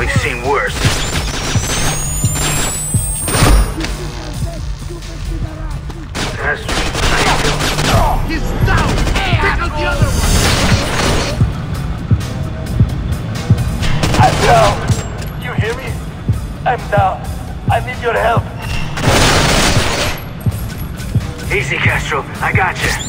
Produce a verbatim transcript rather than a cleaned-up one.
We've seen worse. Castro, how you doing? He's down! Pick out the other one! I'm down! You hear me? I'm down. I need your help. Easy, Castro. I got you.